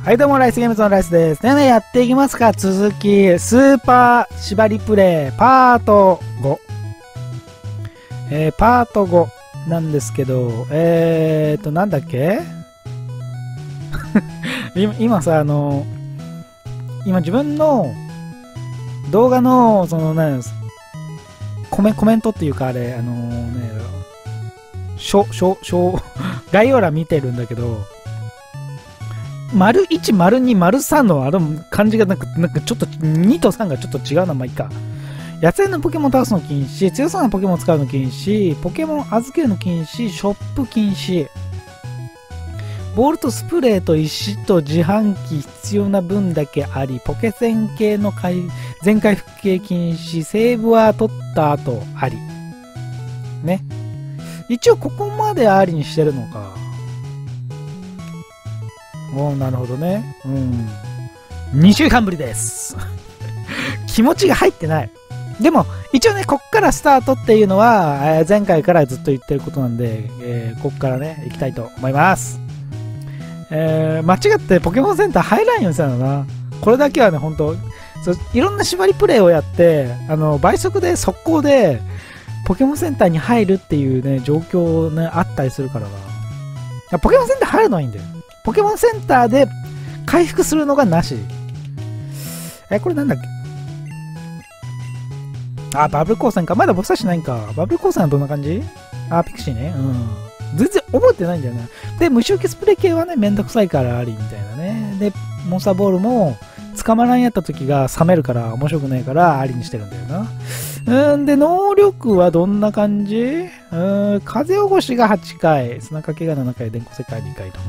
はい、どうも、ライスゲームズのライスです。ね、やっていきますか。続き、スーパー縛りプレイ、パート5。パート5なんですけど、なんだっけ今さ、今自分の動画の、コメントっていうか、あれ、概要欄見てるんだけど、丸1、丸2、丸3のあの漢字がなんかちょっと2と3がちょっと違うな、まあいいか。野生のポケモン倒すの禁止、強そうなポケモン使うの禁止、ポケモン預けるの禁止、ショップ禁止。ボールとスプレーと石と自販機必要な分だけあり、ポケセン系の全回復系禁止、セーブは取った後あり。ね。一応ここまでありにしてるのか。おー、なるほどね。うん。2週間ぶりです。気持ちが入ってない。でも、一応ね、こっからスタートっていうのは、前回からずっと言ってることなんで、こっからね、行きたいと思います。間違ってポケモンセンター入らんようにしたのな。これだけはね、ほんと、いろんな縛りプレイをやって、倍速で速攻で、ポケモンセンターに入るっていうね、状況ね、あったりするからな。ポケモンセンター入るのはいいんだよ。ポケモンセンターで回復するのがなし。これなんだっけ。バブル光線か。まだ僕さしないんか。バブル光線はどんな感じ？ピクシーね。うん。全然覚えてないんだよね。で、無臭気スプレー系はね、めんどくさいからありみたいなね。で、モンスターボールも捕まらんやった時が冷めるから面白くないからありにしてるんだよな。で、能力はどんな感じ？風起こしが8回、砂かけが7回、電光石火2回と。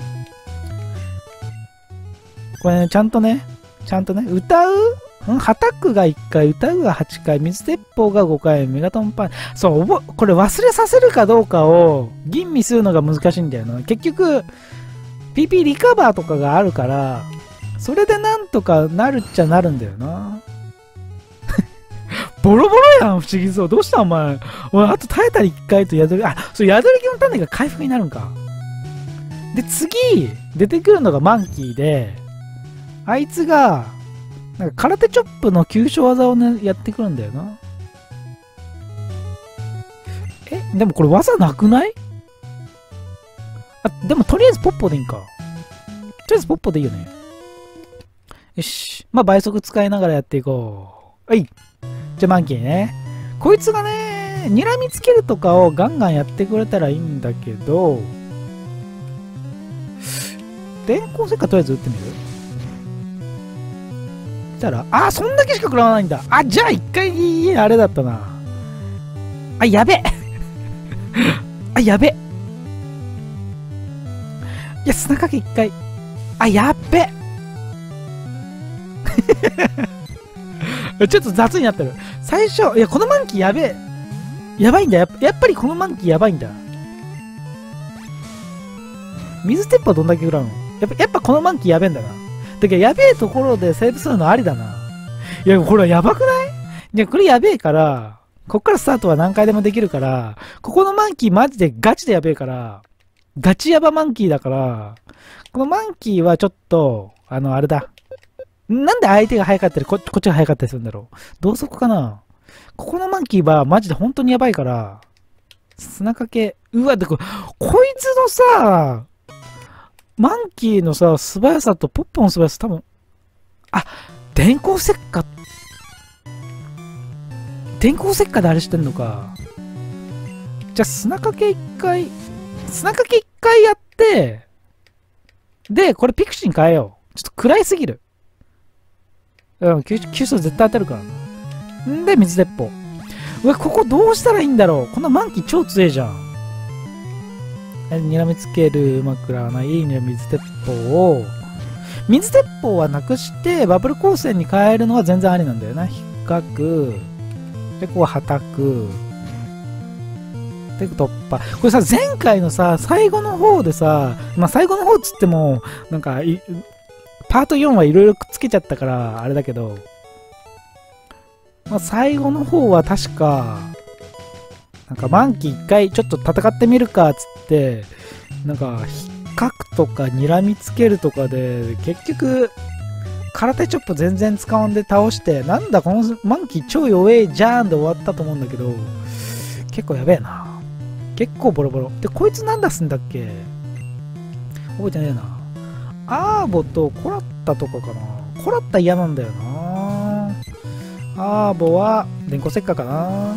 これね、ちゃんとね、歌う？ハタックが1回、歌うが8回、水鉄砲が5回、メガトンパン。そう、これ忘れさせるかどうかを吟味するのが難しいんだよな。結局、PP リカバーとかがあるから、それでなんとかなるっちゃなるんだよな。ボロボロやん、不思議そう。どうしたお前。俺、あと耐えたり1回と宿り、そう、宿り木の種が回復になるんか。で、次、出てくるのがマンキーで、あいつが、なんか空手チョップの急所技をね、やってくるんだよな。でもこれ技なくない？でもとりあえずポッポでいいんか。とりあえずポッポでいいよね。よし。まあ倍速使いながらやっていこう。はい。じゃあマンキーね。こいつがね、睨みつけるとかをガンガンやってくれたらいいんだけど、電光石火とりあえず撃ってみる？したら、そんだけしか食らわないんだ。じゃあ一回、あれだったな。やべやべ。いや、砂かけ一回。やっべちょっと雑になってる。最初、いや、このマンキーやべえ。やばいんだ。やっぱりこのマンキーやばいんだ。水鉄砲どんだけ食らうの？やっぱこのマンキーやべえんだな。だけど、やべえところでセーブするのありだな。いや、これやばくない？いや、これやべえから、こっからスタートは何回でもできるから、ここのマンキーマジでガチでやべえから、ガチヤバマンキーだから、このマンキーはちょっと、あれだ。なんで相手が早かったり、こっちが早かったりするんだろう。同速かな？ここのマンキーはマジで本当にやばいから、砂かけ、こいつのさ、マンキーのさ、素早さとポッポの素早さ多分、電光石火。電光石火であれしてんのか。じゃあ砂かけ一回やって、で、これピクシーに変えよう。ちょっと暗いすぎる。急所絶対当たるからな。んで、水鉄砲。ここどうしたらいいんだろう。このマンキー超強いじゃん。睨みつける、うまくらわない、水鉄砲を、水鉄砲はなくして、バブル光線に変えるのは全然ありなんだよな。引っかく。で、こう、はたく。で、突破。これさ、前回のさ、最後の方でさ、最後の方っつっても、なんか、パート4はいろいろくっつけちゃったから、あれだけど、最後の方は確か、なんかマンキー一回ちょっと戦ってみるかっつって、なんかかくとか睨みつけるとかで結局空手チョップ全然使わんで倒して、なんだこのマンキー超弱えじゃーんで終わったと思うんだけど、結構やべえな。結構ボロボロで、こいつなんだすんだっけ、覚えてねえな。アーボとコラッタとかかな。コラッタ嫌なんだよな。アーボは電光石火かな。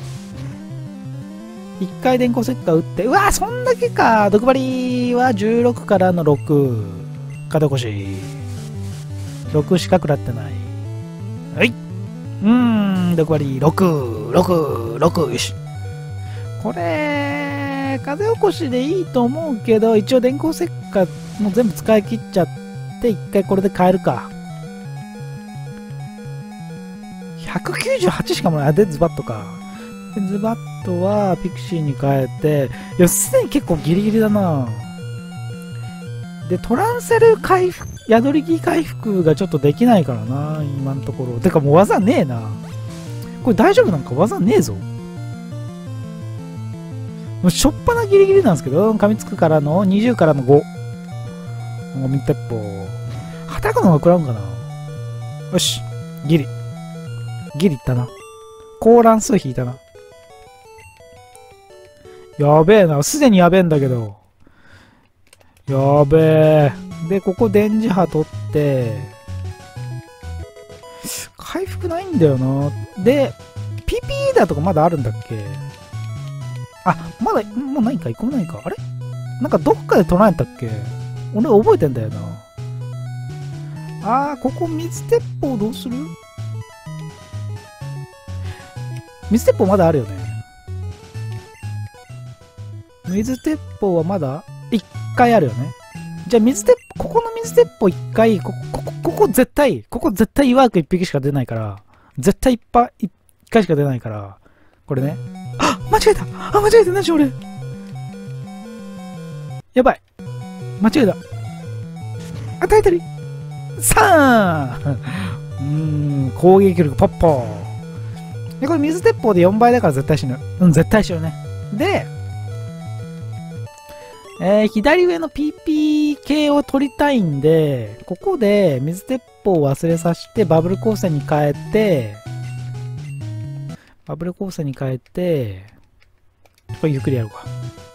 一回電光石火打って、うわーそんだけか。毒針は16からの6。肩越し。6しか食らってない。はい。毒針6、6、6。よし。これ、風起こしでいいと思うけど、一応電光石火もう全部使い切っちゃって、一回これで変えるか。198しかもない。で、ズバットか。でズバットはピクシーに変えて、いや、すでに結構ギリギリだな。で、トランセル回復、宿り木回復がちょっとできないからな、今のところ。てかもう技ねえな。これ大丈夫なんか技ねえぞ。もうしょっぱなギリギリなんですけど、噛みつくからの20からの5。ミ鉄砲。働くのが食らうんかな。よし。ギリ。ギリいったな。高乱数引いたな。やべえな。すでにやべえんだけど。やべえ。で、ここ電磁波取って、回復ないんだよな。で、PPE だとかまだあるんだっけ？あ、まだ、もうないか、一個もないか。あれなんかどっかで取られたっけ？俺覚えてんだよな。ここ水鉄砲どうする？水鉄砲まだあるよね。水鉄砲はまだ1回あるよね。じゃあここの水鉄砲1回、ここ絶対ワーク1匹しか出ないから、絶対1回しか出ないから、これね。間違えた。間違えた。何し俺。やばい。間違えた。タイトル 3! 攻撃力ポッポー。で、これ水鉄砲で4倍だから絶対死ぬ。絶対死ぬね。で、左上の PP 系を取りたいんで、ここで水鉄砲を忘れさせて、バブル光線に変えて、これゆっくりやろうか。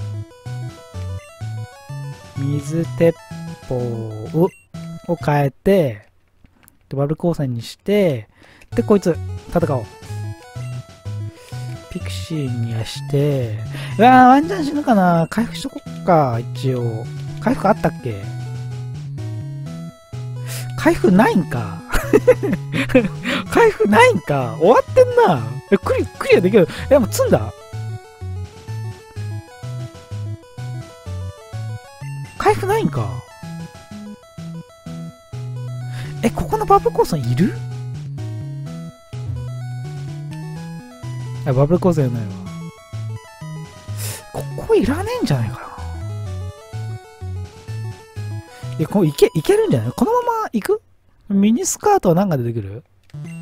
水鉄砲を変えて、バブル光線にして、で、こいつ、戦おう。ピクシーにはして、うわー、ワンチャン死ぬかな。回復しとこっか、一応。回復あったっけ？回復ないんか。回復ないんか。終わってんな。クリアできる。もう積んだ？回復ないんか。ここのバブル光線いる？バブル光線ないわ。ここいらねえんじゃないかな。こういけるんじゃない？このまま行く？ミニスカートは何が出てくる？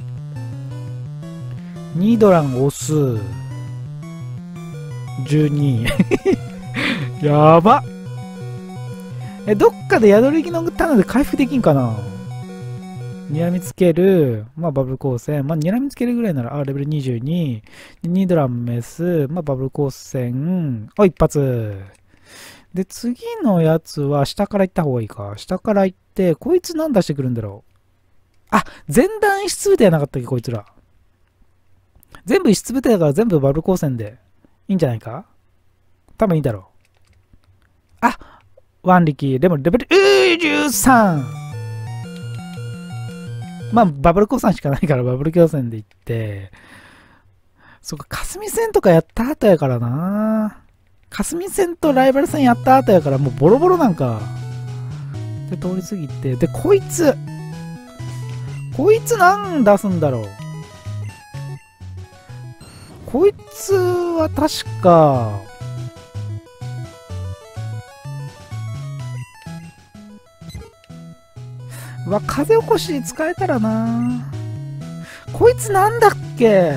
ニードラン押す。12。やば。どっかで宿り木の種で回復できんかな？睨みつける。バブル光線。睨みつけるぐらいなら、レベル22。ニードランメス。バブル光線。一発。で、次のやつは下から行った方がいいか。下から行って、こいつ何出してくるんだろう。前段異質部隊やなかったっけ、こいつら。全部異質部隊だから全部バブル光線でいいんじゃないか？多分いいだろう。腕力。でもレベル13。バブル光線しかないからバブル光線で行って、そっか、霞戦とかやった後やからな。霞戦とライバル戦やった後やからもうボロボロなんか。で、通り過ぎて、で、こいつ何出すんだろう。こいつは確か、風起こし使えたらな。こいつなんだっけ？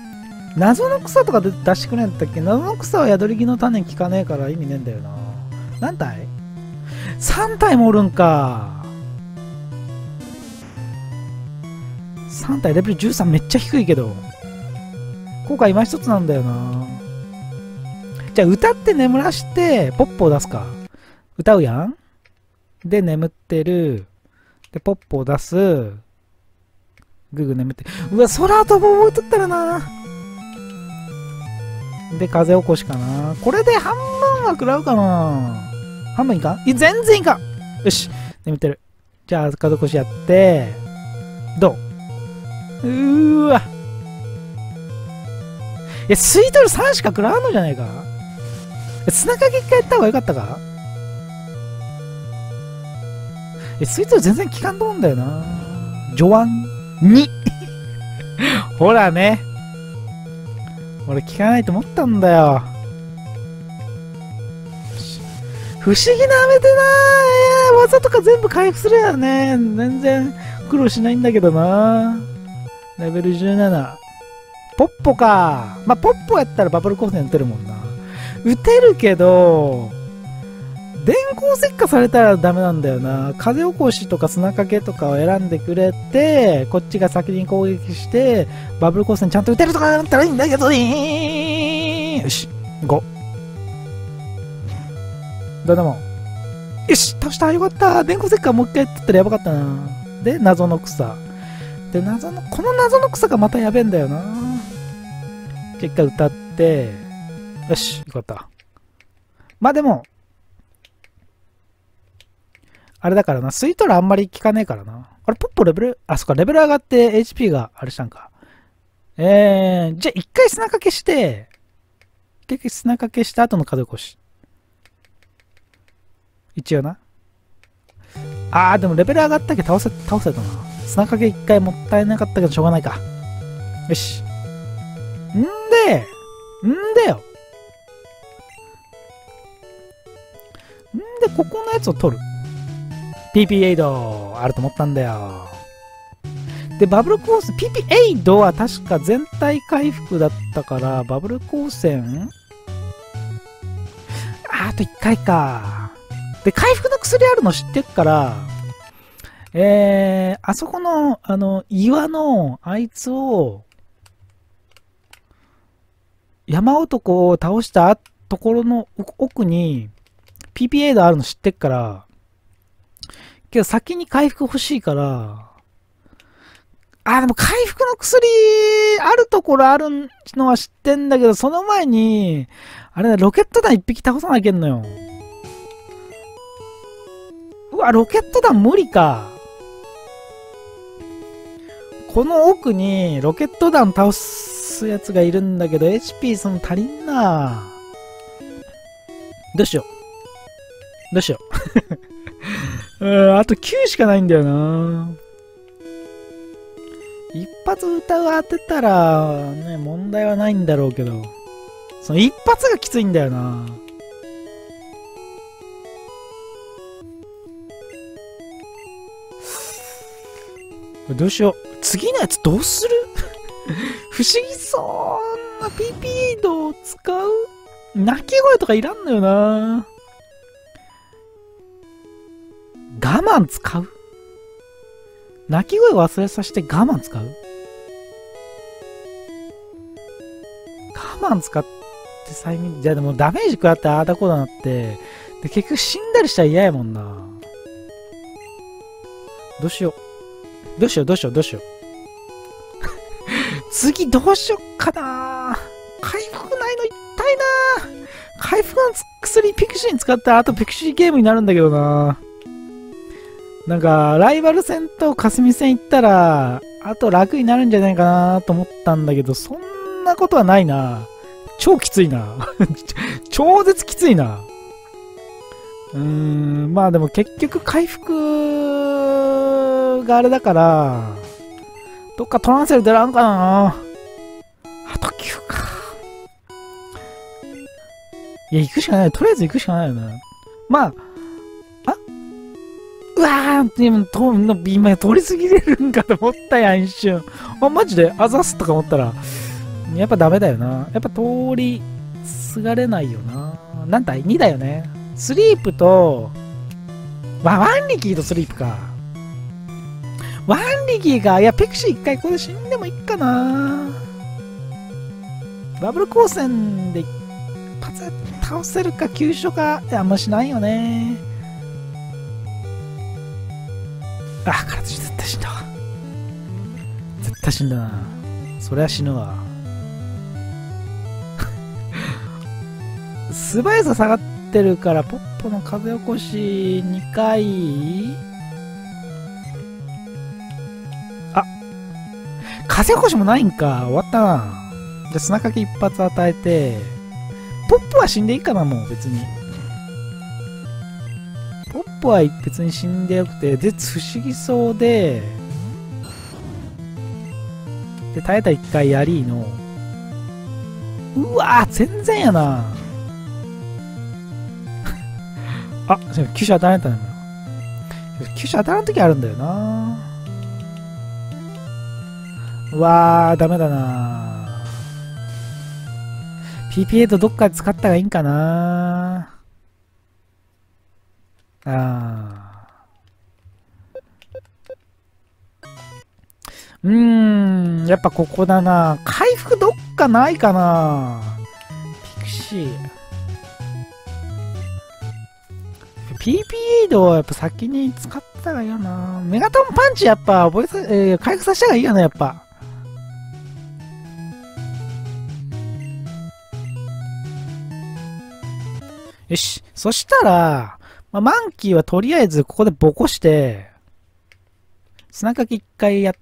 謎の草とか出してくれんだったっけ？謎の草は宿り木の種効かねえから意味ねえんだよな。 何体 ?3 体もおるんか。3体レベル13めっちゃ低いけど。効果今一つなんだよな。じゃあ歌って眠らして、ポップを出すか。歌うやんで、眠ってる。で、ポップを出す。グーグー眠って。うわ、空飛ぼう置いとったらな。で、風起こしかな。これで半分は食らうかな。半分いいか全然いいか。よし。眠ってる。じゃあ、風起こしやって。どうわ。いや、スイートル3しか食らわんのじゃないか。砂かけ一回やった方がよかったか。スイートル全然効かんと思うんだよな。序盤2ほらね。俺効かないと思ったんだよ。不思議な飴でな。技とか全部回復するやね。全然苦労しないんだけどな。レベル17。ポッポか。まあ、ポッポやったらバブル光線打てるもんな。打てるけど、電光石火されたらダメなんだよな。風起こしとか砂かけとかを選んでくれて、こっちが先に攻撃して、バブル光線ちゃんと打てるとかだったらいいんだけどね。よし、5。どうでも。よし、倒した。よかった。電光石火もう一回やってったらやばかったな。で、謎の草。で、この謎の草がまたやべえんだよな。結果歌って、よし、よかった。まあでも、あれだからな、スイートルあんまり効かねえからな。あれ、ポッポレベル、あ、そっか、レベル上がって HP があれしたんか。じゃあ一回砂かけして、一回砂かけした後の風起こし。一応な。でもレベル上がったけど倒せたな。砂かけ一回もったいなかったけどしょうがないか。よし。んでよ。ここのやつを取る。PP エイドあると思ったんだよ。で、バブル光線、PP エイドは確か全体回復だったから、バブル光線あと1回か。で、回復の薬あるの知ってっから、あそこの、岩の、あいつを、山男を倒したところの奥に、PP エイドあるの知ってっから、けど先に回復欲しいから、でも回復の薬、あるところあるのは知ってんだけど、その前に、あれだ、ロケット弾一匹倒さなきゃいけんのよ。うわ、ロケット弾無理か。この奥にロケット弾倒すやつがいるんだけど、HP その足りんな。どうしよう。あと9しかないんだよな。一発歌を当てたら、ね、問題はないんだろうけど、その一発がきついんだよな。どうしよう。次のやつどうする不思議そうな PP 度を使う鳴き声とかいらんのよな。我慢使う鳴き声忘れさせて我慢使う我慢使って催眠。じゃあでもダメージ食らってああだこうだなって。で、結局死んだりしたら嫌やもんな。どうしよう。次どうしよっかな。回復ないの痛いな。回復の薬ピクシーに使ったらあとピクシーゲームになるんだけどな。なんか、ライバル戦と霞戦行ったら、あと楽になるんじゃないかなと思ったんだけど、そんなことはないな。超きついな。超絶きついな。まあでも結局回復があれだから、どっかトランセル出らんかな。あと9か。いや、行くしかない。とりあえず行くしかないよね。まあ、うわー今通り過ぎれるんかと思ったやん、一瞬。マジであざすとか思ったら、やっぱダメだよな。やっぱ通りすがれないよな。何体 ?2 だよね。 スリープと、ワンリキーとスリープか。ワンリキーか。いや、ピクシー一回ここで死んでもいいかな。バブル光線で一発倒せるか、急所か。いや、あんましないよね。あ、体絶対死んだわ。絶対死んだな。そりゃ死ぬわ。素早さ下がってるから、ポッポの風起こし2回。あ、風起こしもないんか。終わったな。じゃあ砂かけ一発与えて、ポッポは死んでいいかな、もう別に。ポッポは別に死んでよくて、で、不思議そうで、で、耐えた一回やりの、うわー、全然やな。あ、急所当たらんやったね。急所当たらんときあるんだよな。うわー、ダメだな。PP8 どっかで使った方がいいんかな。やっぱここだな。回復どっかないかな。ピクシー。PP8 はやっぱ先に使った方がいいよな。メガトンパンチやっぱ覚え回復させた方がいいよな、やっぱ。よし。そしたら、マンキーはとりあえずここでボコして、砂かき一回やって、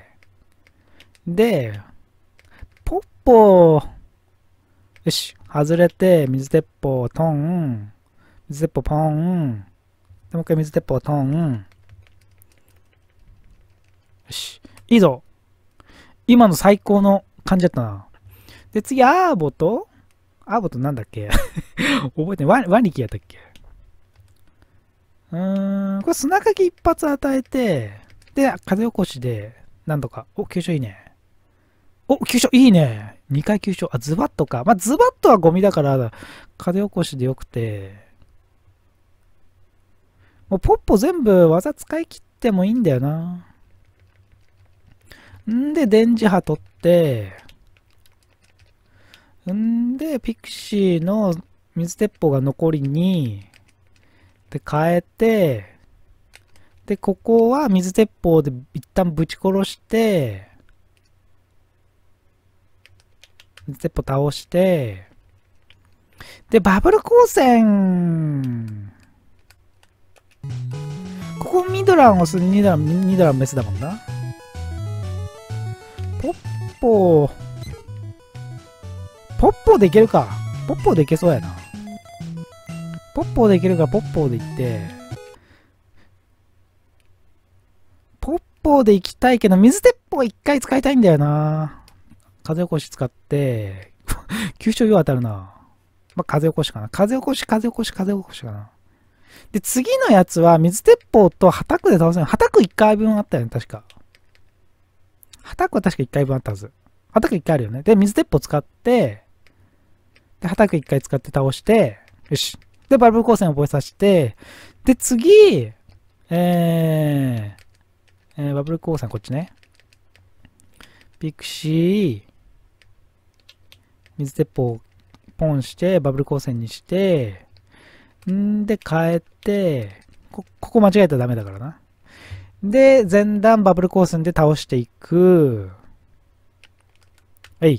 で、ポッポー、よし。外れて、水鉄砲、トン、水鉄砲、ポン、で、もう一回水鉄砲、トン。よし。いいぞ。今の最高の感じだったな。で、次、アーボとなんだっけ覚えてない。ワニキやったっけ。これ砂かき一発与えて、で、風起こしで、なんとか。お、急所いいね。お、急所いいね。2回急所。あ、ズバットか。まあ、ズバットはゴミだから、風起こしでよくて。もうポッポ全部技使い切ってもいいんだよな。んで、電磁波取って、んで、ピクシーの水鉄砲が残りに、で、変えて、で、ここは水鉄砲で一旦ぶち殺して、水鉄砲倒して、で、バブル光線。ここミドラン押す、ニドランメスだもんな。ポッポーでいけるか。ポッポーでいけそうやな。ポッポーでいけるからポッポーでいって。ポッポーでいきたいけど、水鉄砲一回使いたいんだよな。風起こし使って、急所よう当たるな。まあ、風起こしかな。風起こしかな。で、次のやつは水鉄砲とハタクで倒せる。ハタク1回分あったよね、確か。ハタクは確か1回分あったはず。ハタク1回あるよね。で、水鉄砲使って、で、ハタク1回使って倒して、よし。で、バブル光線を覚えさせて、で、次、バブル光線こっちね。ピクシー、水鉄砲ポンして、バブル光線にして、んで、変えて、ここ間違えたらダメだからな。で、前段バブル光線で倒していく。はい。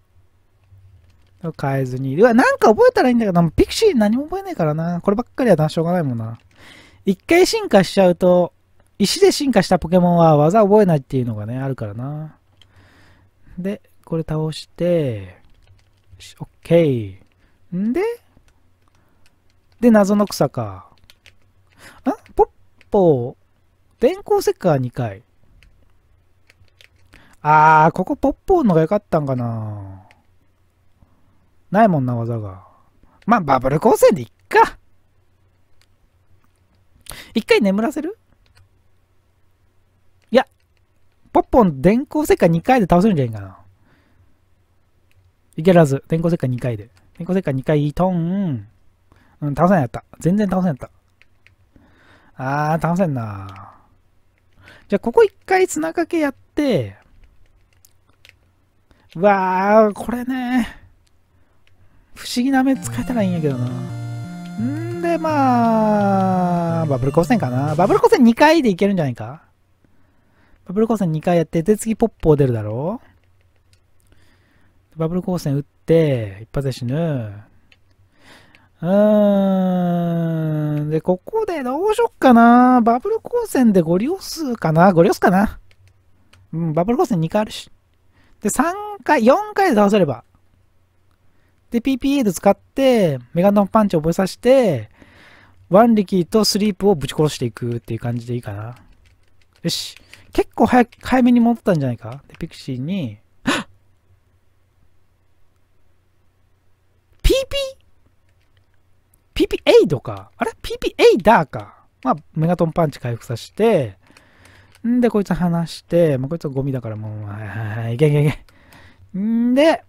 変えずに。うわ、なんか覚えたらいいんだけど、ピクシー何も覚えないからな。こればっかりはな、しょうがないもんな。一回進化しちゃうと、石で進化したポケモンは技覚えないっていうのがね、あるからな。で、これ倒して、オッケー。んで、謎の草か。ポッポー、電光石火2回。ここポッポーのが良かったんかな。ないもんな、技が。まあ、バブル光線でいっか。一回眠らせる？いや、ポッポン電光石火2回で倒せるんじゃないかな。いけるはず。電光石火2回で。電光石火2回、トン。 うん、倒せんやった。全然倒せんやった。倒せんな。じゃあ、ここ一回砂かけやって、うわー、これね、不思議な目使えたらいいんやけどな。んで、まあ、バブル光線かな。バブル光線2回でいけるんじゃないか。バブル光線2回やって、で、次ポッポー出るだろう。バブル光線打って、一発で死ぬ。で、ここでどうしよっかな。バブル光線でゴリオスかな。ゴリオスかな。うん、バブル光線2回あるし。で、3回、4回で倒せれば。で、PPA で使って、メガドンパンチを覚えさせて、ワンリキーとスリープをぶち殺していくっていう感じでいいかな。よし。結構早めに戻ったんじゃないか。で、ピクシーに、PP エイドか。あれ ?PP エイダーか。まあ、メガトンパンチ回復させて、んで、こいつ離して、こいつはゴミだからもう、いけいけいけ。んで、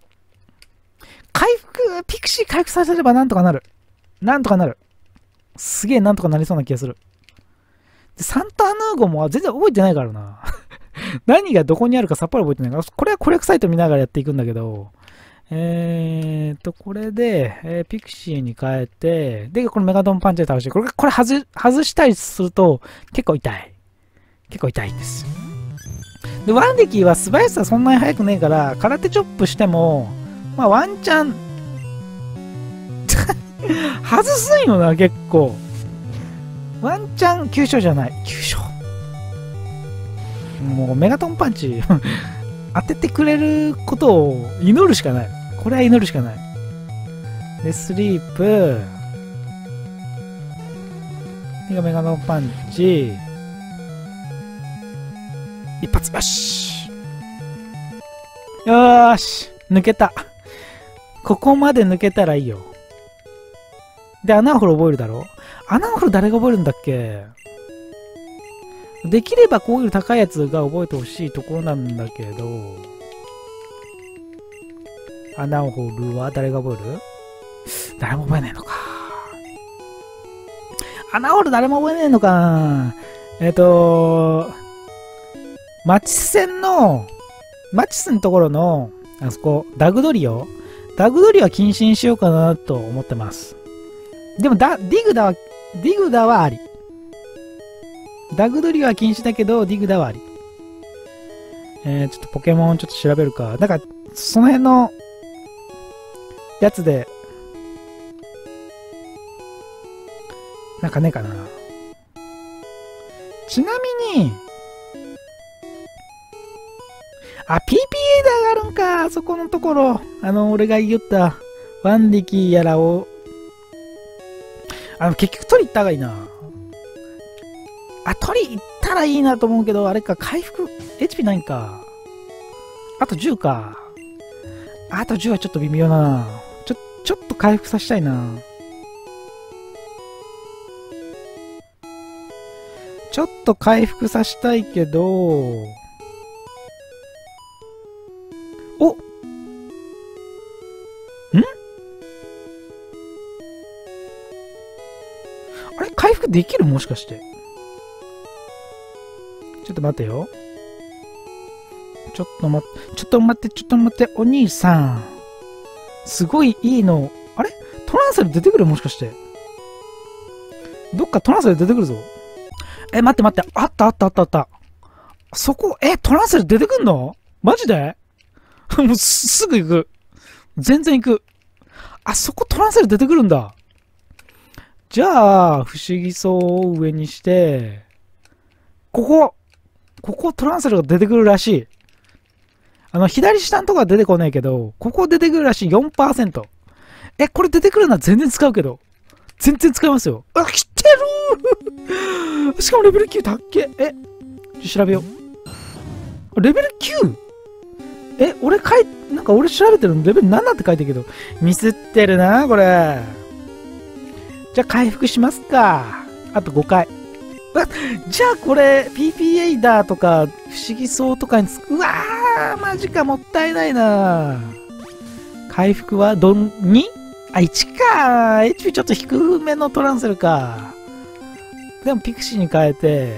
ピクシー回復させればなんとかなる。なんとかなる。すげえなんとかなりそうな気がする。で、サンタアヌーゴも全然覚えてないからな。何がどこにあるかさっぱり覚えてないから、これは攻略サイト見ながらやっていくんだけど、これで、ピクシーに変えて、で、このメガドンパンチで倒して、これ外したりすると結構痛い。結構痛いんです。で、ワンデキは素早さそんなに速くねえから、空手チョップしても、まあワンチャン、外すんよな、結構。ワンチャン急所じゃない。急所。もうメガトンパンチ当ててくれることを祈るしかない。これは祈るしかない。で、スリープ。で、メガトンパンチ。一発。よし。よーし。抜けた。ここまで抜けたらいいよ。で、穴を掘る覚えるだろ。穴を掘る誰が覚えるんだっけ。できればこういう高いやつが覚えてほしいところなんだけど、穴を掘るは誰が覚える？誰も覚えないのか。穴を掘る誰も覚えないのか。マチスのところの、あそこ、ダグドリオは禁止にしようかなと思ってます。でもディグダはあり。ダグドリは禁止だけど、ディグダはあり。ちょっとポケモンちょっと調べるか。だから、その辺の、やつで、なんかねえかな。ちなみに、PPA で上がるんか。そこのところ。俺が言った、ワンディキーやらを、結局取り行った方がいいな。取り行ったらいいなと思うけど、あれか、回復、HP ないんか。あと10か。あと10はちょっと微妙だな。ちょっと回復させたいな。ちょっと回復させたいけど、お！あれ回復できる？もしかして。ちょっと待ってよ。ちょっと待って、お兄さん。すごいいいの。あれトランセル出てくる？もしかして。どっかトランセル出てくるぞ。待って。あった。そこ、トランセル出てくんの？マジで？もうすぐ行く。全然行く。そこトランセル出てくるんだ。じゃあ、不思議そうを上にして、ここトランセルが出てくるらしい。左下のとこは出てこないけど、ここ出てくるらしい 4%。これ出てくるのは全然使うけど。全然使いますよ。来てるしかもレベル9たっけ。調べよう。レベル 9？ 俺調べてるのレベル7って書いてるけど、ミスってるな、これ。じゃあ回復しますか。あと5回。じゃあこれ、PPA だとか、不思議そうとかにうわー、マジか、もったいないな。回復は2？ あ、1か。HP ちょっと低めのトランセルか。でもピクシーに変えて、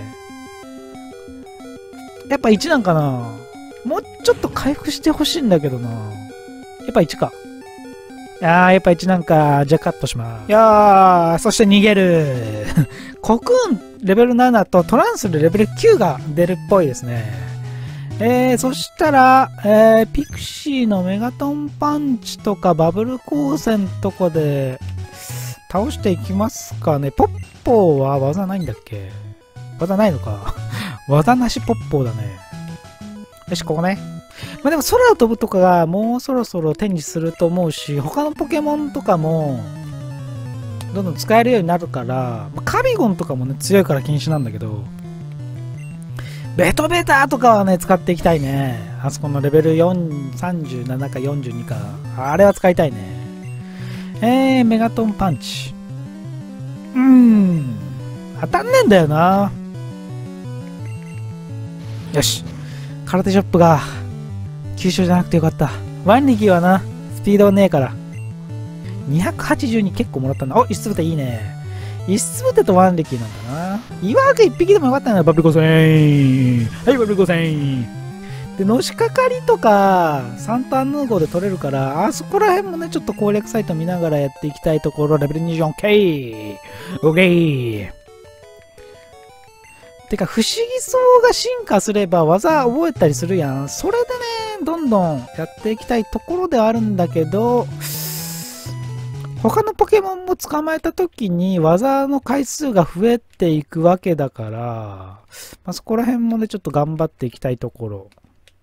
やっぱ1なんかな。もうちょっと回復してほしいんだけどな。やっぱ1か。やっぱ1なんか。じゃあカットします。そして逃げる。コクーンレベル7とトランスルレベル9が出るっぽいですね。そしたら、ピクシーのメガトンパンチとかバブル光線とかで倒していきますかね。ポッポーは技ないんだっけ？技ないのか。技なしポッポーだね。よし、ここね。まあでも空を飛ぶとかがもうそろそろ手にすると思うし、他のポケモンとかもどんどん使えるようになるから、カビゴンとかもね強いから禁止なんだけど、ベトベタとかはね使っていきたいね。あそこのレベル4、37か42か。あれは使いたいね。メガトンパンチ。当たんねえんだよな。よし。空手ショップが、急所じゃなくてよかった。腕力はな、スピードねえから。282結構もらったんだ。お、石つぶていいね。石つぶてと腕力なんだな。岩枠1匹でもよかったな、バブル5000。はい、バブル5000。で、のしかかりとか、サンタヌーゴで取れるから、あそこら辺もね、ちょっと攻略サイト見ながらやっていきたいところ、レベル24、OK! OK! てか、不思議そうが進化すれば技覚えたりするやん。それでね、どんどんやっていきたいところではあるんだけど、他のポケモンも捕まえた時に技の回数が増えていくわけだから、そこら辺もね、ちょっと頑張っていきたいところ。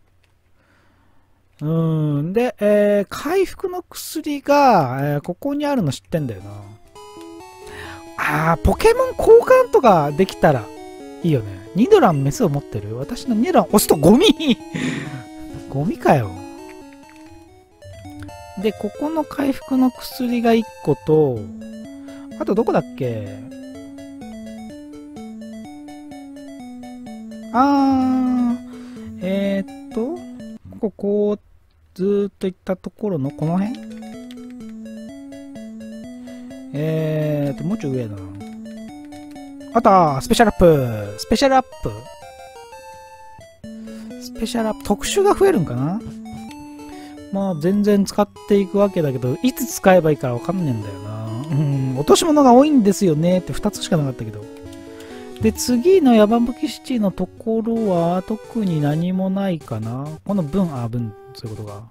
で、回復の薬が、ここにあるの知ってんだよな。ポケモン交換とかできたらいいよね。ニドランメスを持ってる。私のニドラン押すとゴミゴミかよ。で、ここの回復の薬が1個と、あとどこだっけ？こう、ずーっと行ったところのこの辺？もうちょい上だな。あったスペシャルアップスペシャルアップスペシャルアップ特殊が増えるんかな。全然使っていくわけだけど、いつ使えばいいからわかんねえんだよな。落とし物が多いんですよねって2つしかなかったけど。で、次のヤバムキシティのところは特に何もないかな。この分、そういうことが。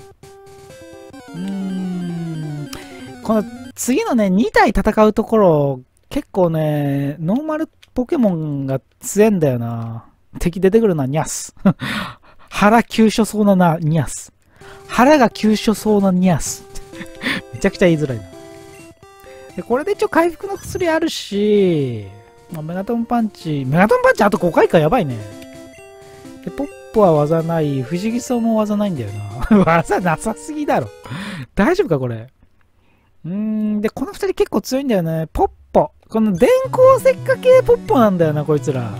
この次のね、2体戦うところ、結構ね、ノーマルポケモンが強えんだよな。敵出てくるのはニャス。腹急所そうなニャス。腹が急所そうなニャス。めちゃくちゃ言いづらいな。で、これで一応回復の薬あるし、メガトンパンチあと5回かやばいね。で、ポップは技ない、不思議そうも技ないんだよな。技なさすぎだろ。大丈夫かこれ。で、この2人結構強いんだよね。ポッポ。この電光石火系ポッポなんだよな、こいつら。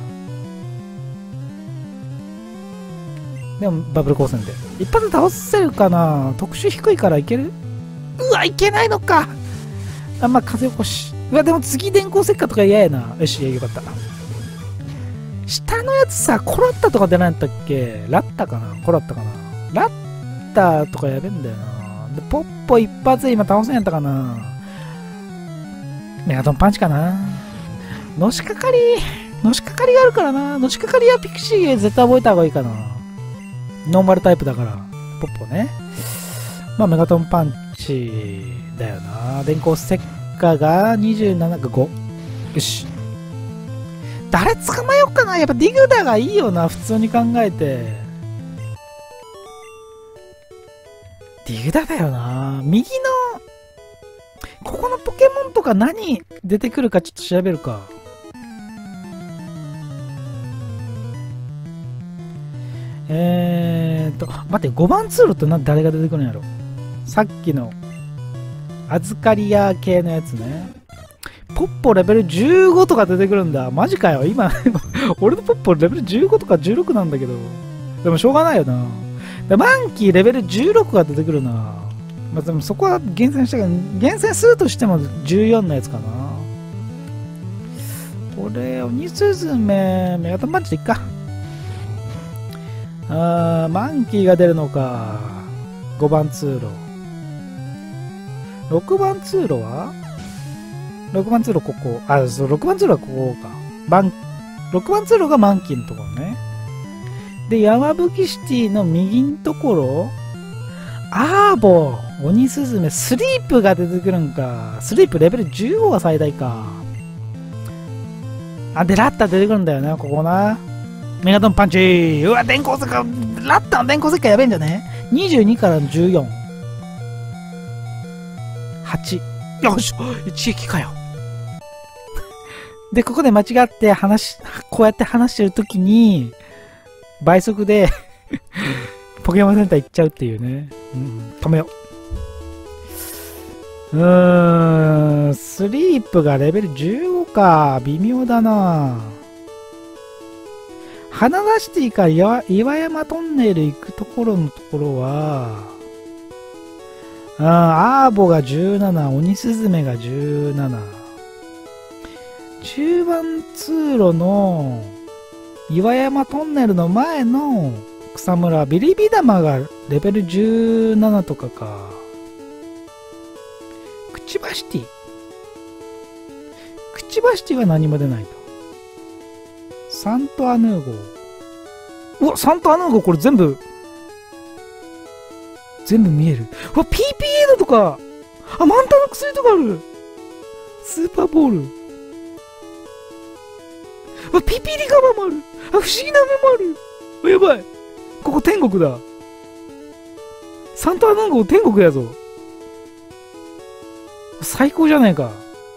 でも、バブル光線で。一発倒せるかな。特殊低いからいける？うわ、いけないのか。風起こし。うわ、でも次電光石火とか嫌やな。よし、よかった。下のやつさ、コロッタとか出ないんだっけ？ラッタかな？コロッタかな？ラッタとかやべえんだよな。で、ポッポ一発で今倒せんやったかな。メガトンパンチかな。のしかかりがあるからな。のしかかりはピクシー絶対覚えた方がいいかな。ノーマルタイプだから。ポッポね。メガトンパンチだよな。電光石火が27か5。よし。誰捕まえようかな。やっぱディグダがいいよな。普通に考えて。ディグダだよな。右の、ここのポケモンとか何出てくるかちょっと調べるか。待って、5番通路って誰が出てくるんやろ。さっきの、預かり屋系のやつね。ポッポレベル15とか出てくるんだ。マジかよ。今、俺のポッポレベル15とか16なんだけど。でもしょうがないよな。マンキーレベル16が出てくるな。 まあでもそこは厳選したけど、厳選するとしても14のやつかな。これ、鬼スズメ、メガトンパンチでいっか。マンキーが出るのか。5番通路。6番通路は ?6 番通路ここ。あ、そう、6番通路はここか。6番通路がマンキーのところね。で、山吹シティの右のところ、アーボー、鬼スズメ、スリープが出てくるんか。スリープレベル15が最大か。あ、で、ラッタ出てくるんだよな、ここな。メガトンパンチ。うわ、電光石火。ラッタの電光石火やべえんじゃね？ 22 からの14。8。よし、一撃かよ。で、ここで間違ってこうやって話してるときに、倍速でポケモンセンター行っちゃうっていうね。止めよう。スリープがレベル15か。微妙だな。花田シティから岩山トンネル行くところは、アーボが17、鬼スズメが17。中盤通路の岩山トンネルの前の草むら、ビリビ玉がレベル17とかか。くちばシティは何も出ないと。サントアヌーゴ。うわ、サントアヌーゴこれ全部見える。うわ、PPA だとか。あ、マンタの薬とかある。スーパーボール。うわ、ピピリカバもある。あ、不思議な目もある。やばい。ここ天国だ。サントアヌーゴ天国やぞ。最高じゃねえか。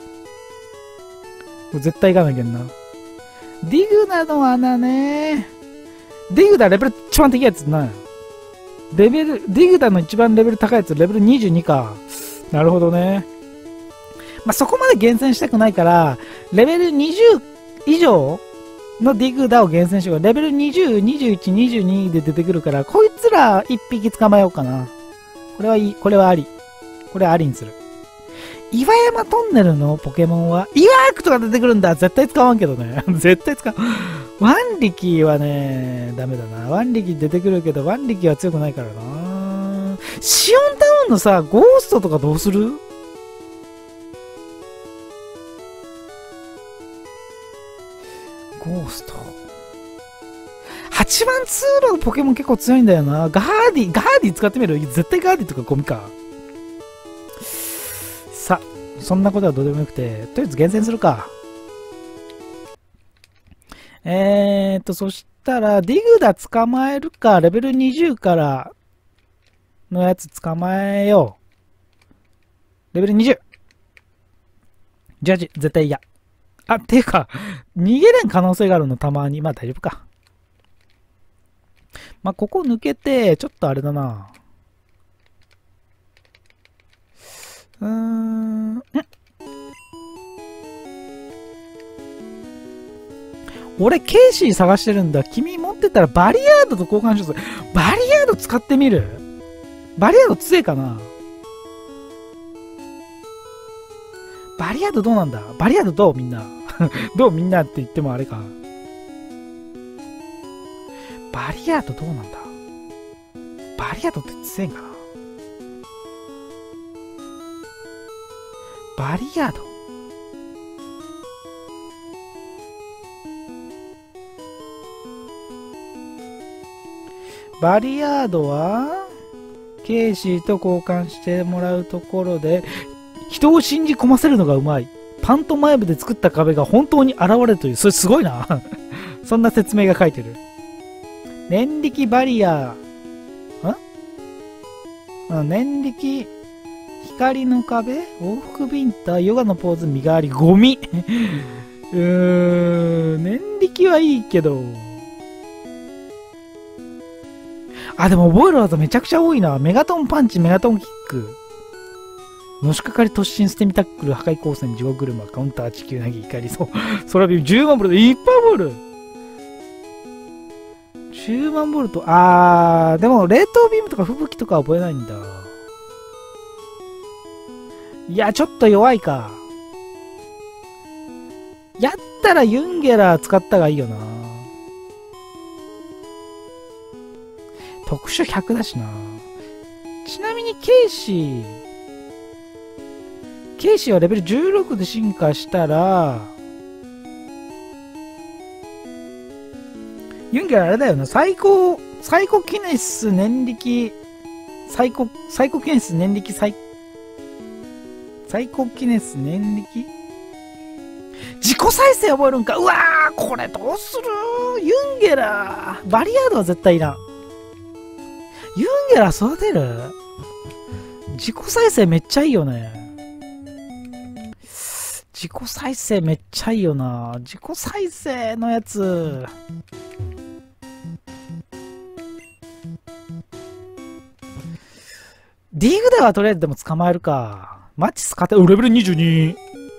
これ絶対行かなきゃんな。ディグダの穴ね。ディグダレベル一番高いやつな。ディグダの一番レベル高いやつ、レベル22か。なるほどね。まあ、そこまで厳選したくないから、レベル20以上のディグダを厳選しよう。レベル20、21、22で出てくるから、こいつら一匹捕まえようかな。これはいい。これはあり。これはありにする。岩山トンネルのポケモンは、イワークとか出てくるんだ。絶対使わんけどね。絶対使う。ワンリキはね、ダメだな。ワンリキ出てくるけど、ワンリキは強くないからな。シオンタウンのさ、ゴーストとかどうする？ゴースト。8番通路のポケモン結構強いんだよな。ガーディ使ってみる？絶対ガーディとかゴミか。さ、そんなことはどうでもよくて、とりあえず厳選するか。そしたら、ディグダ捕まえるか、レベル20からのやつ捕まえよう。レベル20。ジャージ、絶対嫌。あ、ていうか、逃げれん可能性があるの、たまに。まあ大丈夫か。まあ、ここ抜けて、ちょっとあれだな。俺、ケイシー探してるんだ。君持ってたらバリアードと交換しよう。バリアード使ってみる？バリアード強いかな？バリアードどうなんだ？バリアードどうみんな。どうみんなって言ってもあれか。バリアードどうなんだ？バリアードって強いんかな？バリアード。バリアードは、ケイシーと交換してもらうところで、人を信じ込ませるのがうまい。パントマイムで作った壁が本当に現れるという、それすごいな。そんな説明が書いてる。念力バリア念力、光の壁、往復ビンタ、ヨガのポーズ、身代わり、ゴミ。念力はいいけど。あ、でも覚える技めちゃくちゃ多いな。メガトンパンチ、メガトンキック。のしかかり突進、捨て身タックル、破壊光線、地獄車、カウンター、地球投げ、光、空ビーム、10万ボルト、いっぱいボール。10万ボルト、でも冷凍ビームとか吹雪とかは覚えないんだ。 いや、ちょっと弱いか。やったらユンゲラー使った方がいいよな。特殊100だしな。ちなみにケイシはレベル16で進化したら、ユンゲラーあれだよな。最高記念室年力、最高記念室年力最高記念室年力自己再生覚えるんか。うわー、これどうする？ユンゲラー。バリアードは絶対いらん。ユンゲラー育てる？自己再生めっちゃいいよね。自己再生めっちゃいいよな。自己再生のやつ。ディグではとりあえずでも捕まえるか。マチス勝て、レベル22。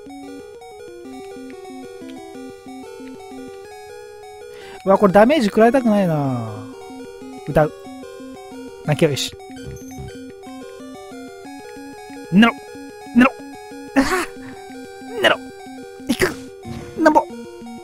うわ、これダメージ食らいたくないな。歌う。泣きよし。寝ろ寝ろ寝ろいくなんぼ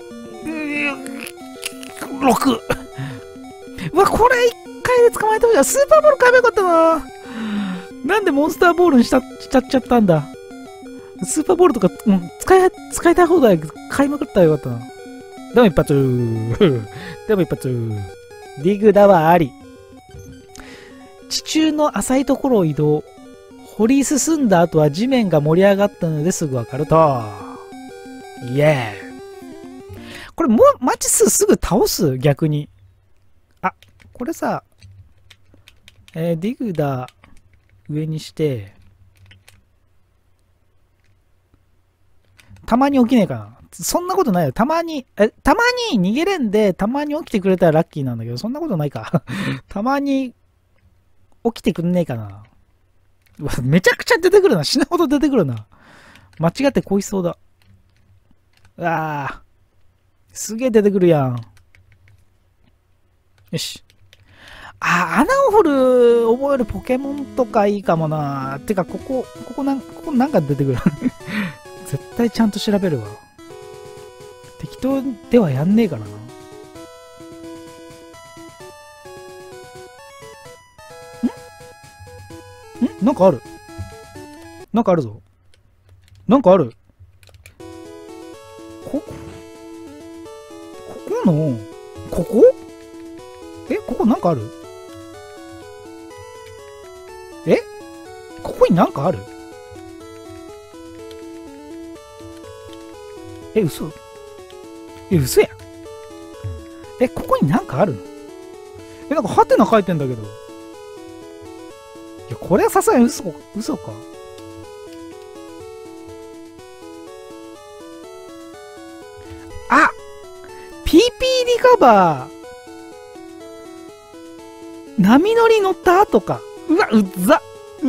6。うわ、これ1回で捕まえたじゃん。スーパーボール買えばよかったな。なんでモンスターボールにしちゃったんだ。スーパーボールとか、使いたい放題買いまくったらよかったな。でも一発でも一発ディグダはあり。地中の浅いところを移動。掘り進んだ後は地面が盛り上がったのですぐわかると。イエー。これマチスすぐ倒す？逆に。あ、これさ、ディグダ上にして、たまに起きねえかな。そんなことないよ。たまに逃げれんで、たまに起きてくれたらラッキーなんだけど、そんなことないか。たまに起きてくんねえかな。うわ、めちゃくちゃ出てくるな。死ぬほど出てくるな。間違ってこいそうだ。うわぁ。すげえ出てくるやん。よし。穴を掘る、覚えるポケモンとかいいかもな。てか、ここなんか出てくる。絶対ちゃんと調べるわ。適当ではやんねえからな。なんかある。なんかあるぞ。なんかある。ここなんかある？ここになんかある？嘘。嘘や。ここになんかあるの？なんかハテナ書いてんだけど。いや、これはさすがに嘘か。あ！ PP リカバー。波乗り乗った後か。うわ、うざ。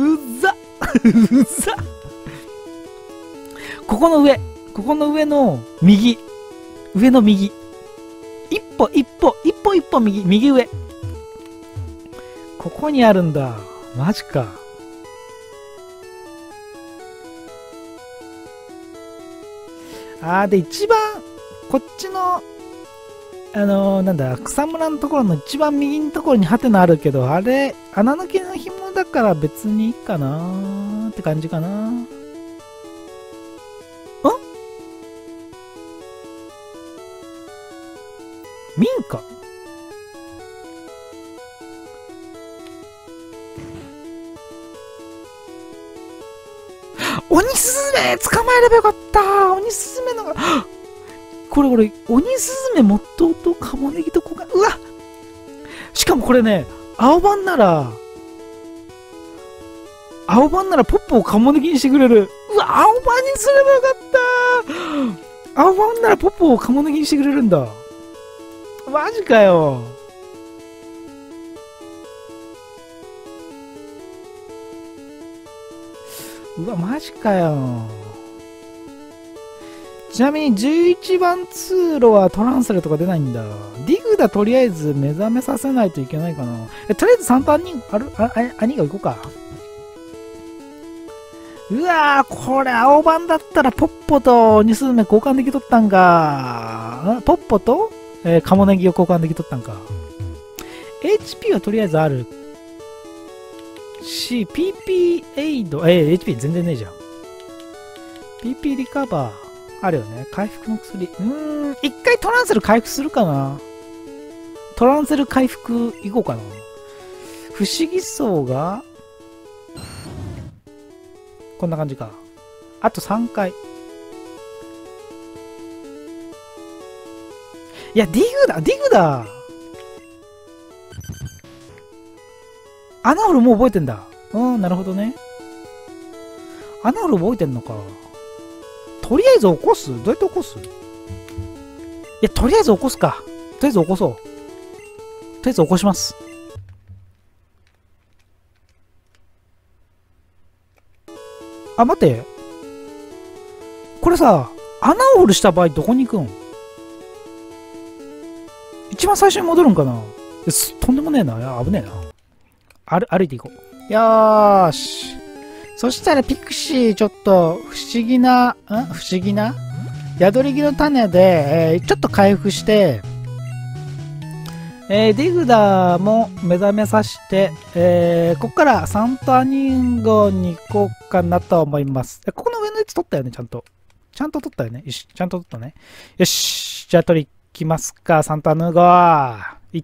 ここの上の右。上の右。一歩右上。ここにあるんだ。マジか。で、一番、こっちの、なんだ、草むらのところの一番右のところにハテナあるけど、あれ、穴抜きの紐だから別にいいかなーって感じかな。民家？鬼スズメ捕まえればよかった。鬼スズメのが、これ、鬼スズメ、モットーとカモネギとうわ！しかもこれね、青番ならポップをカモネギにしてくれる。うわ、青番にすればよかった。青番ならポップをカモネギにしてくれるんだ。マジかよ。うわ、マジかよ。ちなみに11番通路はトランスレとか出ないんだ。ディグダとりあえず目覚めさせないといけないかな。とりあえず3番に兄が行こうか。 うわー、これ青版だったらポッポと2ス目交換できとったんか。ポッポと、カモネギを交換できとったんか。HP はとりあえずあるし、PP エイド、HP 全然ねえじゃん。PP リカバー、あるよね。回復の薬。一回トランセル回復するかな。トランセル回復いこうかな。不思議層が、こんな感じか。あと3回。いや、ディグだ、ディグだ。アナフルもう覚えてんだ。なるほどね。アナフル覚えてんのか。とりあえず起こす？どうやって起こす？いや、とりあえず起こすか。とりあえず起こそう。とりあえず起こします。あ、待って。これさ、穴を掘るした場合どこに行くん？一番最初に戻るんかな？とんでもねえな。いや、危ねえな。歩いていこう。よーし。そしたらピクシーちょっと不思議な宿り木の種で、ちょっと回復して、ディグダーも目覚めさせて、ここからサントアニンゴに行こうかなと思います。ここの上のやつ取ったよね、ちゃんと。ちゃんと取ったよね。よし、ちゃんと取ったね。よし、じゃあ取り行きますか、サントアニンゴ。行って、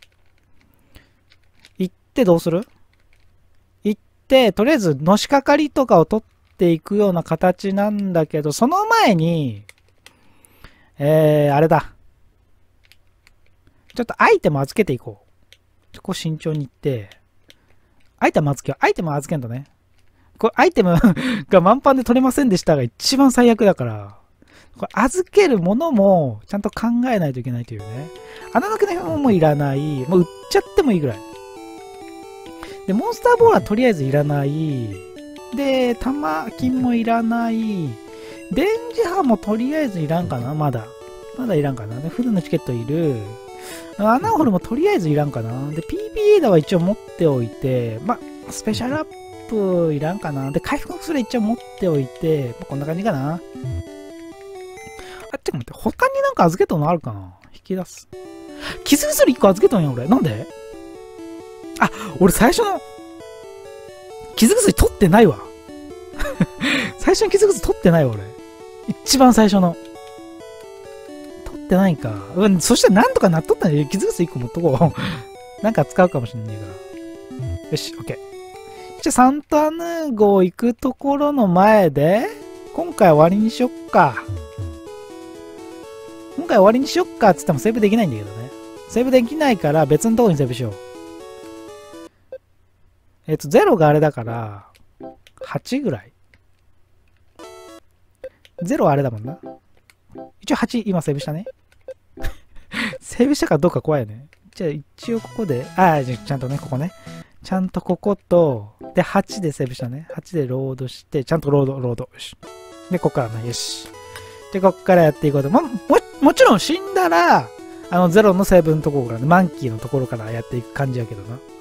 どうする？行って、とりあえずのしかかりとかを取っていくような形なんだけど、その前に、あれだ。ちょっとアイテム預けていこう。こう慎重に行って、アイテム預けよう。アイテム預けんとね。これアイテムが満帆で取れませんでしたが一番最悪だから、これ預けるものもちゃんと考えないといけないというね。穴の毛の紐もいらない。もう売っちゃってもいいぐらい。で、モンスターボールはとりあえずいらない。で、玉金もいらない。電磁波もとりあえずいらんかなまだいらんかな。で、フルのチケットいる。穴を掘るもとりあえずいらんかな。で、PBA だは一応持っておいて、スペシャルアップいらんかな。で、回復の薬一応持っておいて、こんな感じかな。あ、ちょっと待って、他になんか預けとんのあるかな？引き出す。傷薬1個預けとんや、俺。なんで？あ、俺最初の傷薬取ってないわ。最初の傷薬取ってないわ、俺。一番最初の。取ってないか。そしたらなんとかなっとったんで、傷薬1個持っとこう。なんか使うかもしんないから。よし、オッケー。じゃあ、サントアヌーゴ行くところの前で、今回終わりにしよっか。今回終わりにしよっかって言ってもセーブできないんだけどね。セーブできないから別のところにセーブしよう。0があれだから、8ぐらい。0あれだもんな。一応8、今セーブしたね。セーブしたかどうか怖いよね。じゃあ一応ここで、ちゃんとね、ここね。ちゃんとここと、で、8でセーブしたね。8でロードして、ちゃんとロード。よし。で、ここからね、よし。で、こっからやっていこうと。もちろん死んだら、0のセーブのところからね、マンキーのところからやっていく感じやけどな。